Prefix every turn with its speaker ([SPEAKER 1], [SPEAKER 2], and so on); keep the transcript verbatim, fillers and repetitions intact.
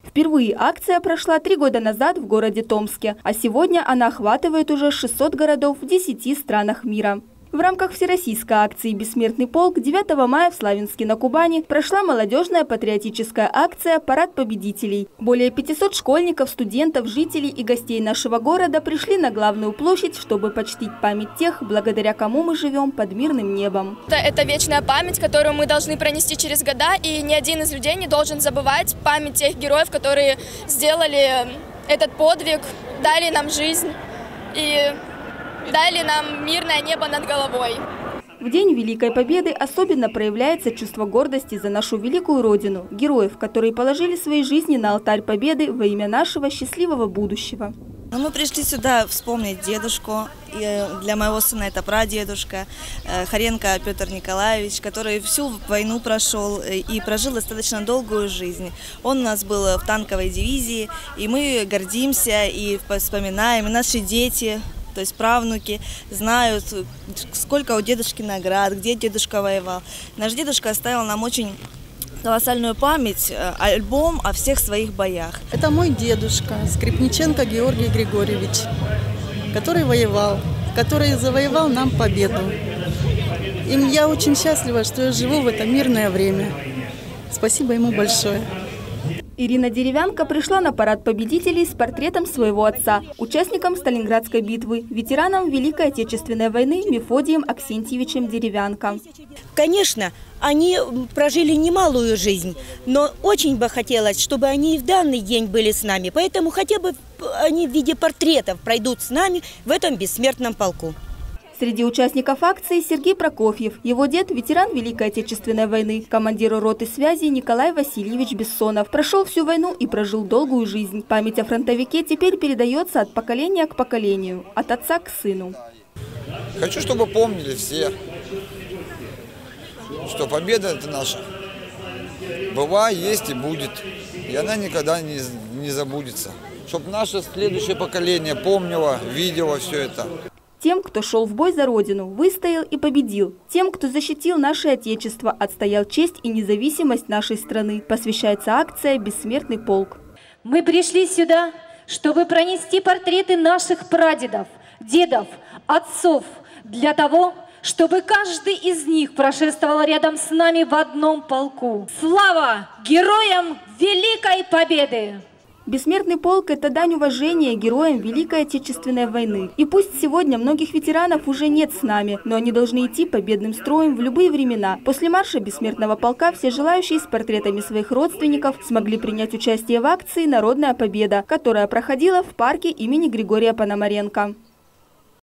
[SPEAKER 1] Впервые акция прошла три года назад в городе Томске, а сегодня она охватывает уже шестьсот городов в десяти странах мира. В рамках всероссийской акции «Бессмертный полк» девятого мая в Славянске на Кубани прошла молодежная патриотическая акция «Парад победителей». Более пятисот школьников, студентов, жителей и гостей нашего города пришли на главную площадь, чтобы почтить память тех, благодаря кому мы живем под мирным небом.
[SPEAKER 2] Это, это вечная память, которую мы должны пронести через года, и ни один из людей не должен забывать память тех героев, которые сделали этот подвиг, дали нам жизнь и дали нам мирное небо над головой.
[SPEAKER 1] В День Великой Победы особенно проявляется чувство гордости за нашу великую Родину, героев, которые положили свои жизни на алтарь Победы во имя нашего счастливого будущего.
[SPEAKER 3] Мы пришли сюда вспомнить дедушку, и для моего сына это прадедушка, Хоренко Петр Николаевич, который всю войну прошел и прожил достаточно долгую жизнь. Он у нас был в танковой дивизии, и мы гордимся и вспоминаем, и наши дети, то есть правнуки, знают, сколько у дедушки наград, где дедушка воевал. Наш дедушка оставил нам очень колоссальную память, альбом о всех своих боях.
[SPEAKER 4] Это мой дедушка, Скрипниченко Георгий Григорьевич, который воевал, который завоевал нам победу. И я очень счастлива, что я живу в это мирное время. Спасибо ему большое.
[SPEAKER 1] Ирина Деревянко пришла на парад победителей с портретом своего отца, участником Сталинградской битвы, ветераном Великой Отечественной войны Мефодием Аксентьевичем Деревянко.
[SPEAKER 5] Конечно, они прожили немалую жизнь, но очень бы хотелось, чтобы они и в данный день были с нами. Поэтому хотя бы они в виде портретов пройдут с нами в этом бессмертном полку.
[SPEAKER 1] Среди участников акции Сергей Прокофьев. Его дед – ветеран Великой Отечественной войны, командир роты связи Николай Васильевич Бессонов. Прошел всю войну и прожил долгую жизнь. Память о фронтовике теперь передается от поколения к поколению, от отца к сыну.
[SPEAKER 6] Хочу, чтобы помнили все, что победа – это наша. Была, есть и будет. И она никогда не, не забудется. Чтобы наше следующее поколение помнило, видело все это.
[SPEAKER 1] Тем, кто шел в бой за Родину, выстоял и победил. Тем, кто защитил наше Отечество, отстоял честь и независимость нашей страны, посвящается акция «Бессмертный полк».
[SPEAKER 7] Мы пришли сюда, чтобы пронести портреты наших прадедов, дедов, отцов, для того, чтобы каждый из них прошествовал рядом с нами в одном полку. Слава героям Великой Победы!
[SPEAKER 1] Бессмертный полк – это дань уважения героям Великой Отечественной войны. И пусть сегодня многих ветеранов уже нет с нами, но они должны идти победным строем в любые времена. После марша Бессмертного полка все желающие с портретами своих родственников смогли принять участие в акции «Народная победа», которая проходила в парке имени Григория Пономаренко.